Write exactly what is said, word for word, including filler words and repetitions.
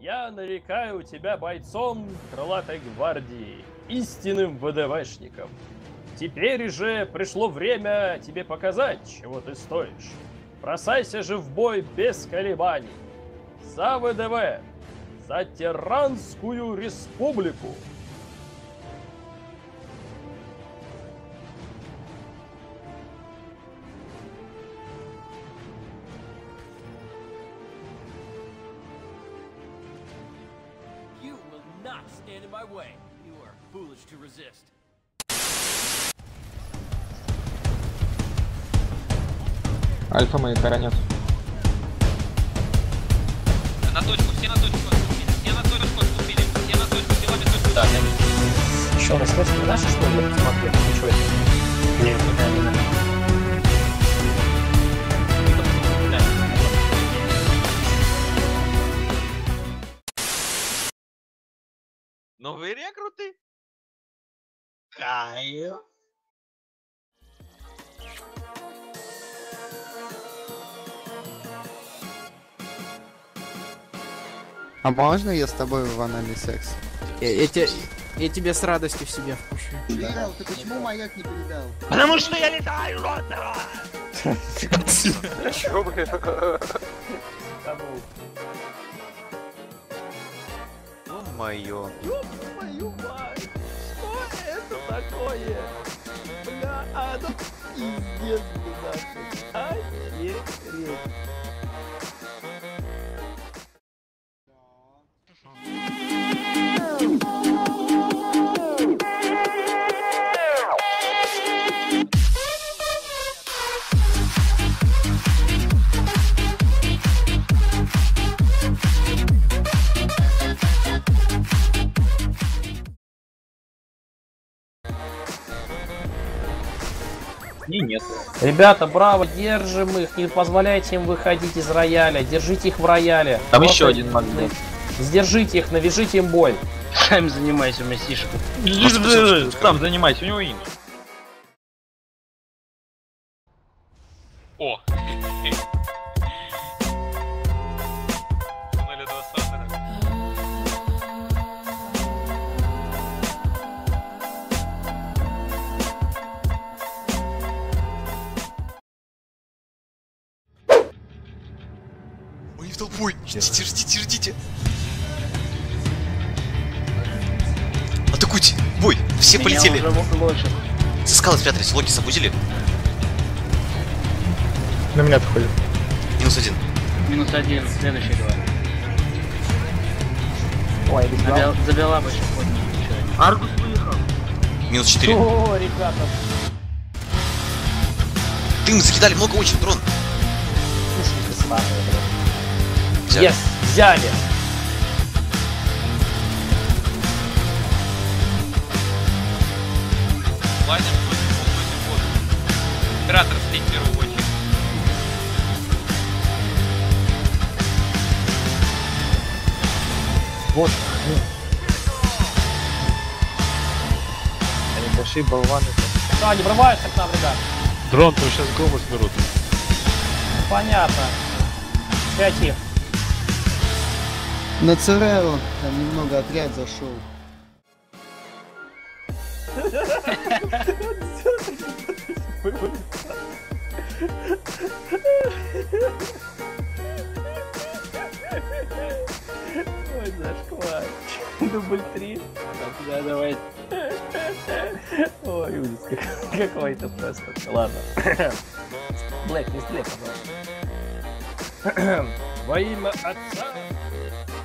Я нарекаю тебя бойцом крылатой гвардии, истинным ВДВшником. Теперь же пришло время тебе показать, чего ты стоишь. Бросайся же в бой без колебаний. За ВДВ, за Тиранскую республику. Альфа мои коронят. На точку, все на точку отступили, все на точку отступили, все на точку, все на точку. Да, еще раз, это наши, что ли? Смотри, ничего это. Нет, пока не надо. Новые рекруты? Кайф. А можно я с тобой в анальный секс? Я, я, те, я тебе с радостью в себя впущу. Передал, ты почему маяк не передал? Потому что я летаю, Лотера! Чё, блин? О моё. Ёб твою мать! Что это такое? Бля, а ну пиздец, бля, охереть. Не, нет. Ребята, браво, держим их, не позволяйте им выходить из рояля, держите их в рояле. Там Вот еще и- один магнит. Сдержите их, навяжите им бой. Сам занимайся, Мессишка. Сам занимайся, у него инь. О! Туннели два Сандера. Ой, в толпой! Ждите, ждите, ждите! Атакуйте! Бой! Все полетели! За скалы спрятались, логи забудили. На меня отходит. Минус один. Минус один, следующий два. Ой, ребята. Забила бы сейчас поднял. Аргус выехал. Минус четыре. О, ребята. Дым закидали много очень, дрон. Взяли. Yes, взяли. Лайнер против полной воды. Оператор стоит в первую очередь. Вот. Они большие болваны. Да, они врываются к нам, ребят. Дрон, то сейчас гомос берут. Понятно. Пять их. На Цереро там немного отряд зашел. Ой, зашквар. Дубль три. Да, давай. Ой, ужас как- какой-то просто. Ладно. Блэк, не стреляй, пожалуйста. Во имя Отца